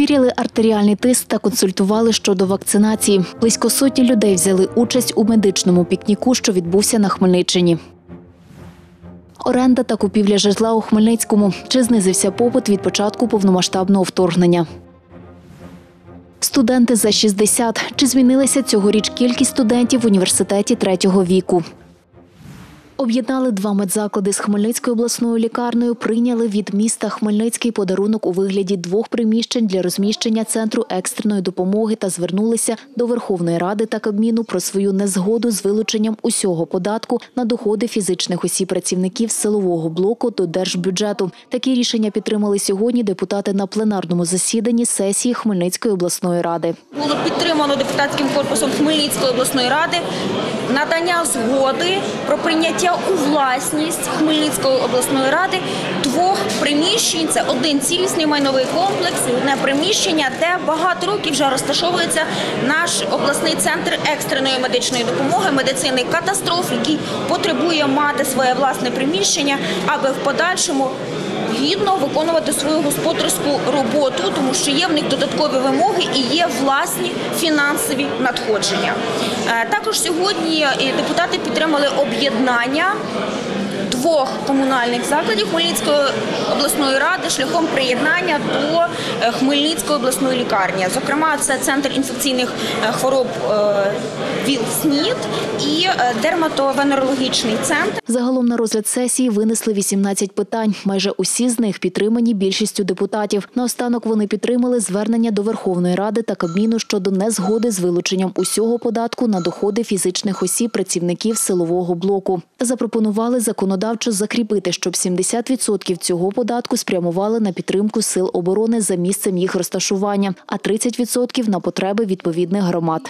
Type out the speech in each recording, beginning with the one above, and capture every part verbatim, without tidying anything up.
Перевіряли артеріальний тиск та консультували щодо вакцинації. Близько сотні людей взяли участь у медичному пікніку, що відбувся на Хмельниччині. Оренда та купівля житла у Хмельницькому. Чи знизився попит від початку повномасштабного вторгнення? Студенти за шістдесят. Чи змінилася цьогоріч кількість студентів в університеті третього віку? Об'єднали два медзаклади з Хмельницькою обласною лікарнею, прийняли від міста Хмельницький подарунок у вигляді двох приміщень для розміщення Центру екстреної допомоги та звернулися до Верховної Ради та Кабміну про свою незгоду з вилученням усього податку на доходи фізичних осіб-працівників силового блоку до держбюджету. Такі рішення підтримали сьогодні депутати на пленарному засіданні сесії Хмельницької обласної ради. Було підтримано депутатським корпусом Хмельницької обласної ради надання згоди про прийняття у власність Хмельницької обласної ради двох приміщень. Це один цілісний майновий комплекс і одне приміщення, де багато років вже розташовується наш обласний центр екстреної медичної допомоги, медицини катастроф, який потребує мати своє власне приміщення, аби в подальшому гідно виконувати свою господарську роботу, тому що є в них додаткові вимоги і є власні фінансові надходження. Також сьогодні депутати підтримали об'єднання двох комунальних закладів Хмельницької обласної ради шляхом приєднання до Хмельницької обласної лікарні. Зокрема, це Центр інфекційних хвороб ВІЛ-СНІД і дерматовенерологічний центр. Загалом на розгляд сесії винесли вісімнадцять питань. Майже усі з них підтримані більшістю депутатів. Наостанок вони підтримали звернення до Верховної Ради та Кабміну щодо незгоди з вилученням усього податку на доходи фізичних осіб працівників силового блоку. Та запропонували законодавчо закріпити, щоб сімдесят відсотків цього податку спрямували на підтримку сил оборони за місцем їх розташування, а тридцять відсотків – на потреби відповідних громад.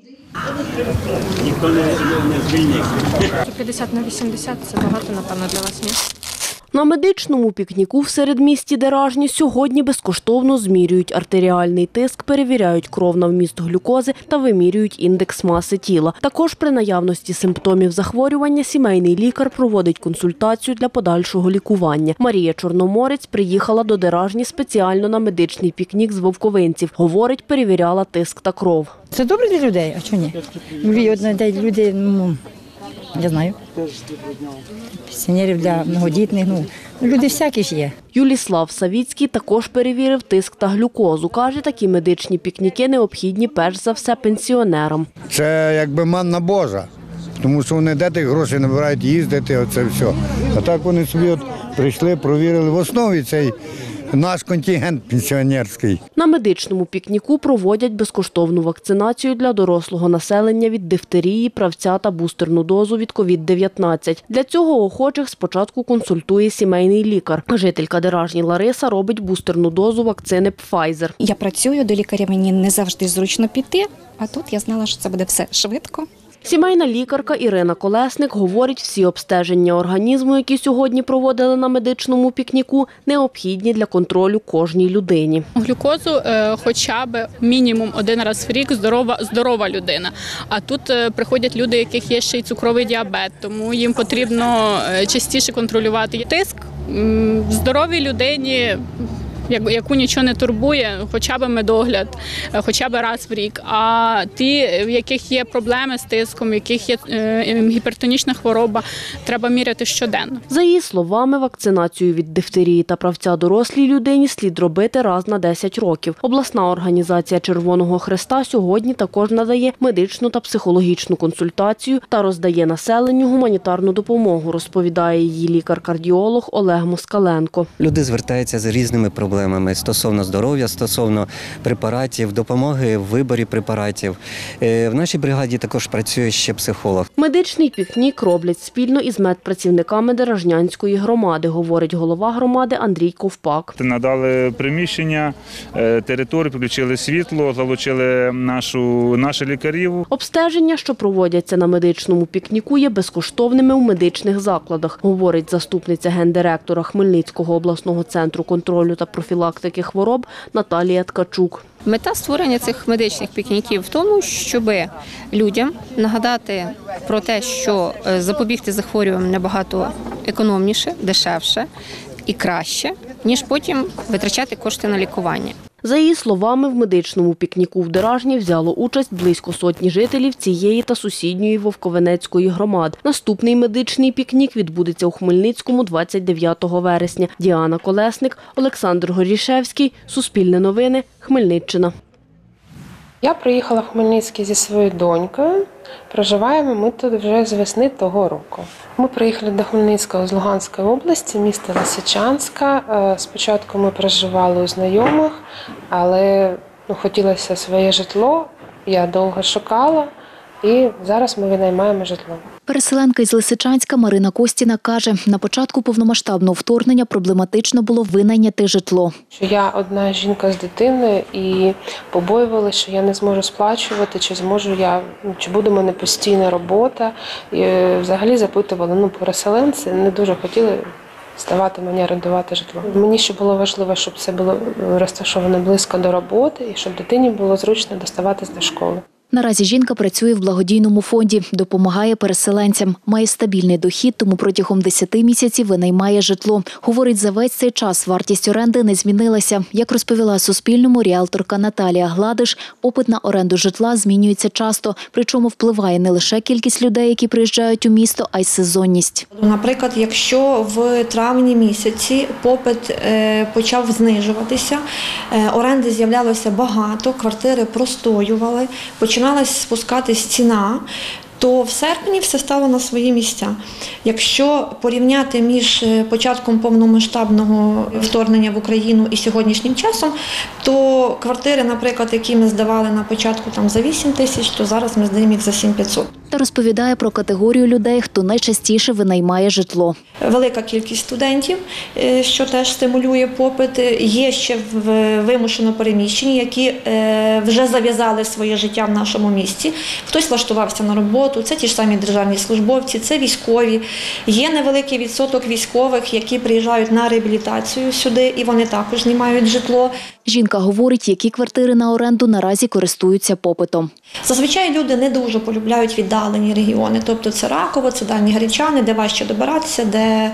Ніхто не звільнив. п'ятдесят на вісімдесят – це багато, напевно, для вас, ні? На медичному пікніку в середмісті Деражні сьогодні безкоштовно змірюють артеріальний тиск, перевіряють кров на вміст глюкози та вимірюють індекс маси тіла. Також при наявності симптомів захворювання сімейний лікар проводить консультацію для подальшого лікування. Марія Чорноморець приїхала до Деражні спеціально на медичний пікнік з вовковинців. Говорить, перевіряла тиск та кров. Це добре для людей, а чого ні? Люди, ну, я знаю, пенсіонерів, для многодітних, ну, люди всякі ж є. Юліслав Савіцький також перевірив тиск та глюкозу. Каже, такі медичні пікніки необхідні перш за все пенсіонерам. Це якби манна Божа, тому що вони де тих грошей набирають їздити, оце все. А так вони собі от прийшли, провірили в основі цей наш контингент пенсіонерський. На медичному пікніку проводять безкоштовну вакцинацію для дорослого населення від дифтерії, правця та бустерну дозу від ковід дев'ятнадцять. Для цього охочих спочатку консультує сімейний лікар. Жителька Деражні Лариса робить бустерну дозу вакцини Pfizer. Я працюю, до лікаря мені не завжди зручно піти, а тут я знала, що це буде все швидко. Сімейна лікарка Ірина Колесник говорить, всі обстеження організму, які сьогодні проводили на медичному пікніку, необхідні для контролю кожній людині. Глюкозу е, хоча б мінімум один раз в рік здорова, здорова людина. А тут е, приходять люди, у яких є ще й цукровий діабет, тому їм потрібно е, частіше контролювати тиск. М, здоровій людині, яку нічого не турбує, хоча б медогляд, хоча б раз в рік. А ті, в яких є проблеми з тиском, в яких є гіпертонічна хвороба, треба міряти щоденно. За її словами, вакцинацію від дифтерії та правця дорослій людині слід робити раз на десять років. Обласна організація Червоного Хреста сьогодні також надає медичну та психологічну консультацію та роздає населенню гуманітарну допомогу, розповідає її лікар-кардіолог Олег Москаленко. Люди звертаються з різними проблемами. Стосовно здоров'я, стосовно препаратів, допомоги в виборі препаратів. В нашій бригаді також працює ще психолог. Медичний пікнік роблять спільно із медпрацівниками Деражнянської громади, говорить голова громади Андрій Ковпак. Надали приміщення, територію, підключили світло, залучили нашу, наших лікарів. Обстеження, що проводяться на медичному пікніку, є безкоштовними у медичних закладах, говорить заступниця гендиректора Хмельницького обласного центру контролю та профілактики профілактики хвороб Наталія Ткачук. Мета створення цих медичних пікніків в тому, щоб людям нагадати про те, що запобігти захворюванням набагато економніше, дешевше і краще, ніж потім витрачати кошти на лікування. За її словами, в медичному пікніку в Деражні взяло участь близько сотні жителів цієї та сусідньої Вовковенецької громад. Наступний медичний пікнік відбудеться у Хмельницькому двадцять дев'ятого вересня. Діана Колесник, Олександр Горішевський, Суспільне новини, Хмельниччина. Я приїхала в Хмельницький зі своєю донькою. Проживаємо ми тут вже з весни того року. Ми приїхали до Хмельницького з Луганської області, міста Лисичанська. Спочатку ми проживали у знайомих, але ну, хотілося своє житло. Я довго шукала і зараз ми винаймаємо житло. Переселенка із Лисичанська Марина Костіна каже, на початку повномасштабного вторгнення проблематично було винайняти житло. Я одна жінка з дитиною і побоювалася, що я не зможу сплачувати, чи зможу я, чи буде в мене постійна робота. І взагалі запитували, ну переселенці не дуже хотіли ставати мені орендувати житло. Мені ще було важливо, щоб це було розташовано близько до роботи і щоб дитині було зручно доставатись до школи. Наразі жінка працює в благодійному фонді, допомагає переселенцям. Має стабільний дохід, тому протягом десяти місяців винаймає житло. Говорить, за весь цей час вартість оренди не змінилася. Як розповіла Суспільному ріелторка Наталія Гладиш, попит на оренду житла змінюється часто. Причому впливає не лише кількість людей, які приїжджають у місто, а й сезонність. Наприклад, якщо в травні місяці попит почав знижуватися, оренди з'являлося багато, квартири простоювали, почали починалась спускатись ціна, то в серпні все стало на свої місця. Якщо порівняти між початком повномасштабного вторгнення в Україну і сьогоднішнім часом, то квартири, наприклад, які ми здавали на початку там, за вісім тисяч, то зараз ми здаємо їх за сім тисяч п'ятсот. Та розповідає про категорію людей, хто найчастіше винаймає житло. Велика кількість студентів, що теж стимулює попит. Є ще вимушено переміщені, які вже зав'язали своє життя в нашому місті. Хтось влаштувався на роботу, це ті ж самі державні службовці, це військові. Є невеликий відсоток військових, які приїжджають на реабілітацію сюди, і вони також знімають житло. Жінка говорить, які квартири на оренду наразі користуються попитом. Зазвичай люди не дуже полюбляють віддалені регіони. Тобто це Раково, це Дальні Гречани, де важче добиратися, де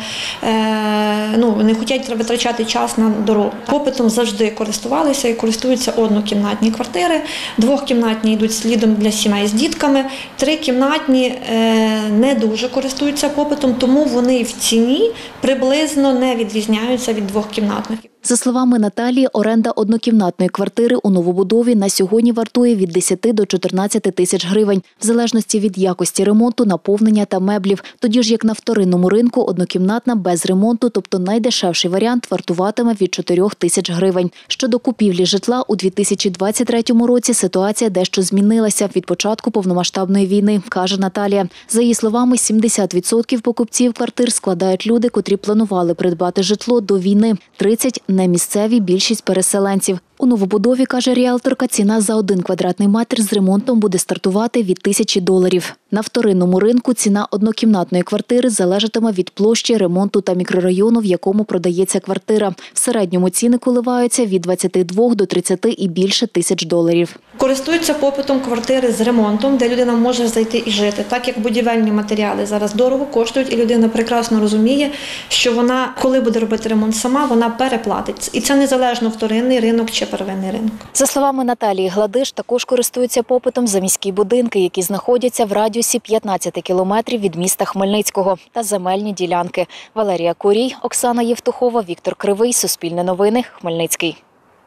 е, ну, не хочуть витрачати час на дорогу. Попитом завжди користувалися і користуються однокімнатні квартири. Двохкімнатні йдуть слідом для сімей з дітками. Трикімнатні е, не дуже користуються попитом, тому вони в ціні приблизно не відрізняються від двохкімнатних. За словами Наталії, оренда однокімнатної квартири у новобудові на сьогодні вартує від десяти до чотирнадцяти тисяч гривень, в залежності від якості ремонту, наповнення та меблів. Тоді ж, як на вторинному ринку, однокімнатна без ремонту, тобто найдешевший варіант, вартуватиме від чотирьох тисяч гривень. Щодо купівлі житла, у дві тисячі двадцять третьому році ситуація дещо змінилася від початку повномасштабної війни, каже Наталія. За її словами, сімдесят відсотків покупців квартир складають люди, котрі планували придбати житло до війни, тридцять відсотків – не місцеві, більшість переселенців. У новобудові, каже ріелторка, ціна за один квадратний метр з ремонтом буде стартувати від тисячі доларів. На вторинному ринку ціна однокімнатної квартири залежатиме від площі, ремонту та мікрорайону, в якому продається квартира. В середньому ціни коливаються від двадцяти двох до тридцяти і більше тисяч доларів. Користуються попитом квартири з ремонтом, де людина може зайти і жити. Так як будівельні матеріали зараз дорого коштують, і людина прекрасно розуміє, що вона, коли буде робити ремонт сама, вона переплатить. І це незалежно вторинний ринок чи первинний ринок. За словами Наталії Гладиш, також користуються попитом за міські будинки, які знаходяться в радіусі п'ятнадцяти кілометрів від міста Хмельницького, та земельні ділянки. Валерія Курій, Оксана Євтухова, Віктор Кривий, Суспільне новини, Хмельницький.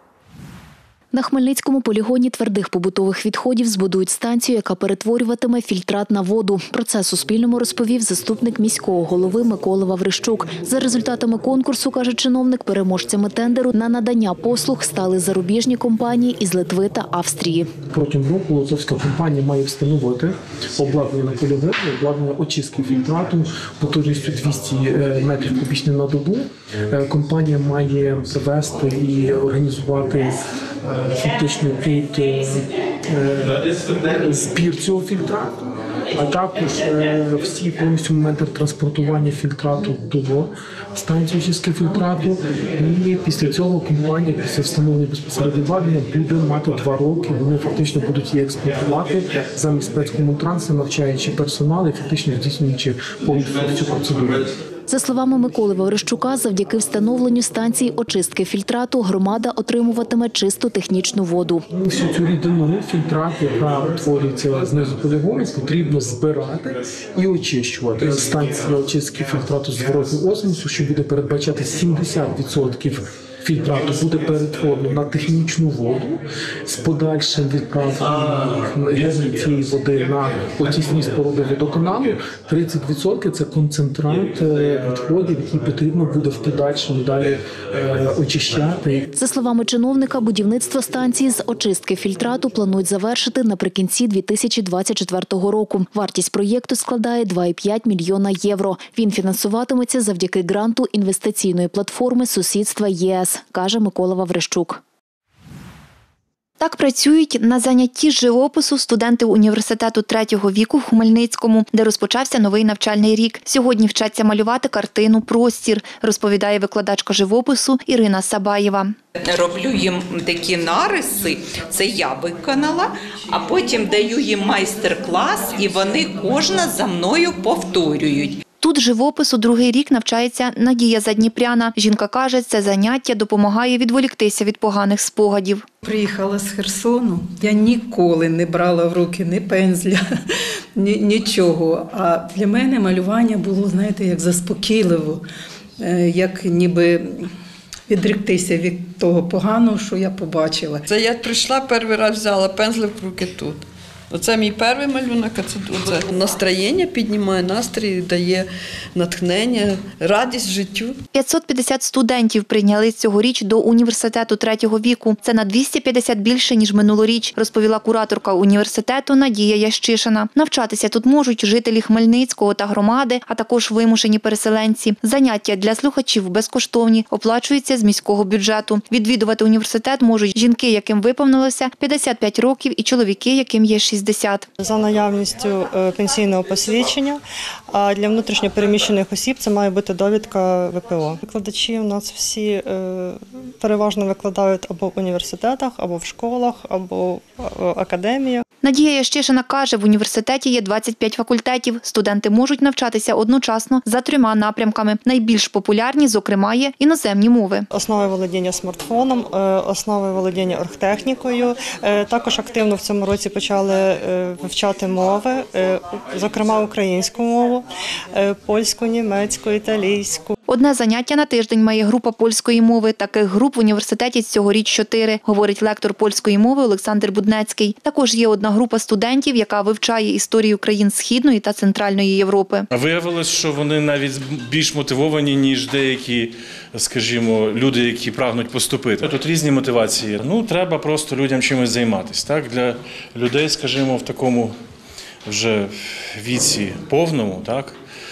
На Хмельницькому полігоні твердих побутових відходів збудують станцію, яка перетворюватиме фільтрат на воду. Про це Суспільному розповів заступник міського голови Микола Ваврищук. За результатами конкурсу, каже чиновник, переможцями тендеру на надання послуг стали зарубіжні компанії із Литви та Австрії. Протягом року литовська компанія має встановити обладнання на полігоні, обладнання очистки фільтрату потужністю двісті метрів кубічних на добу. Компанія має завести і організувати фактично тут збір цього фільтрату, а також всі повністю моменти транспортування фільтрату до станції очистки фільтрату. І після цього компанія, після встановлення безпосередньо обладнання, буде мати два роки. Вони фактично будуть її експлуатувати замість спецкомунтранса, навчаючи персонал і фактично здійснюючи повністю цю процедуру. За словами Миколи Ваврищука, завдяки встановленню станції очистки фільтрату громада отримуватиме чисту технічну воду. Всю цю рідину, фільтрат, яка утворюється знизу полігону, потрібно збирати і очищувати. Станція очистки фільтрату зворотнього осмосу, що буде передбачати сімдесят відсотків фільтрату, буде перетворено на технічну воду з подальшим відправленням цієї води на очисні споруди водоканалу. тридцять відсотків – це концентрат відходів, які потрібно буде в подальшому далі е, очищати. За словами чиновника, будівництво станції з очистки фільтрату планують завершити наприкінці дві тисячі двадцять четвертого року. Вартість проєкту складає два цілих п'ять мільйона євро. Він фінансуватиметься завдяки гранту інвестиційної платформи «Сусідства ЄС», каже Микола Ваврищук. Так працюють на занятті з живопису студенти університету третього віку в Хмельницькому, де розпочався новий навчальний рік. Сьогодні вчаться малювати картину «Простір», розповідає викладачка живопису Ірина Сабаєва. Роблю їм такі нариси, це я виконала, а потім даю їм майстер-клас, і вони кожна за мною повторюють. Тут живопису другий рік навчається Надія Задніпряна. Жінка каже, це заняття допомагає відволіктися від поганих спогадів. Приїхала з Херсону, я ніколи не брала в руки ні пензля, ні, нічого. А для мене малювання було, знаєте, як заспокійливо, як ніби відректися від того поганого, що я побачила. Це я прийшла, перший раз взяла пензлик в руки тут. Оце мій перший малюнок, а це, це настроєння піднімає, настрій, дає натхнення, радість життю. п'ятсот п'ятдесят студентів прийняли цьогоріч до університету третього віку. Це на двісті п'ятдесят більше, ніж минулоріч, розповіла кураторка університету Надія Ящишина. Навчатися тут можуть жителі Хмельницького та громади, а також вимушені переселенці. Заняття для слухачів безкоштовні, оплачуються з міського бюджету. Відвідувати університет можуть жінки, яким виповнилося п'ятдесят п'ять років, і чоловіки, яким є шістдесят. За наявністю пенсійного посвідчення, а для внутрішньопереміщених осіб це має бути довідка ВПО. Викладачі у нас всі переважно викладають або в університетах, або в школах, або в академіях. Надія Ящишина каже, в університеті є двадцять п'ять факультетів. Студенти можуть навчатися одночасно за трьома напрямками. Найбільш популярні, зокрема, є іноземні мови. Основи володіння смартфоном, основи володіння оргтехнікою. Також активно в цьому році почали вивчати мови, зокрема українську мову, польську, німецьку, італійську. Одне заняття на тиждень має група польської мови. Таких груп в університеті цьогоріч чотири, говорить лектор польської мови Олександр Буднецький. Також є одна група студентів, яка вивчає історію країн Східної та Центральної Європи. Виявилось, що вони навіть більш мотивовані, ніж деякі, скажімо, люди, які прагнуть поступити. Тут різні мотивації. Ну, треба просто людям чимось займатися. Так? Для людей, скажімо, в такому вже віці повному, так?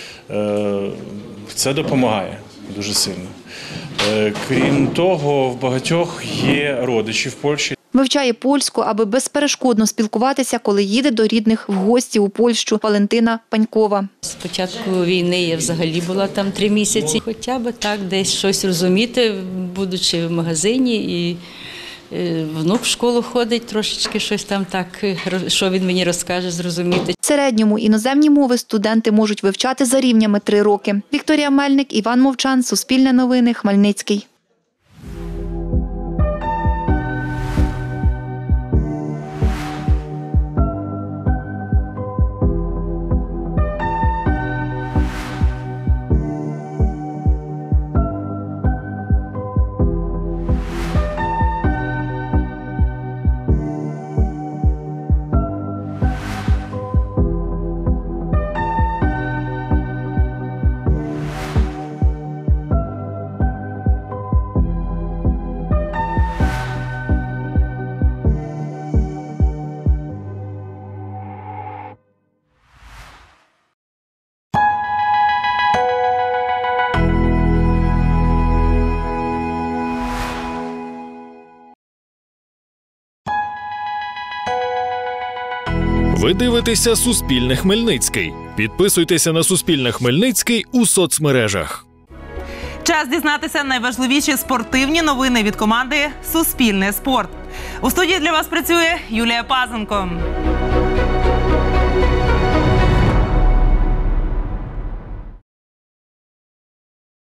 Це допомагає дуже сильно. Крім того, в багатьох є родичі в Польщі. Вивчає польську, аби безперешкодно спілкуватися, коли їде до рідних в гості у Польщу. Валентина Панькова. З початку війни я взагалі була там три місяці. Хоча б так десь щось розуміти, будучи в магазині, і внук в школу ходить, трошечки щось там так, що він мені розкаже, зрозуміти. В середньому іноземні мови студенти можуть вивчати за рівнями три роки. Вікторія Мельник, Іван Мовчан, Суспільне новини, Хмельницький. Ви дивитеся «Суспільне Хмельницький». Підписуйтеся на «Суспільне Хмельницький» у соцмережах. Час дізнатися найважливіші спортивні новини від команди «Суспільне спорт». У студії для вас працює Юлія Пазенко.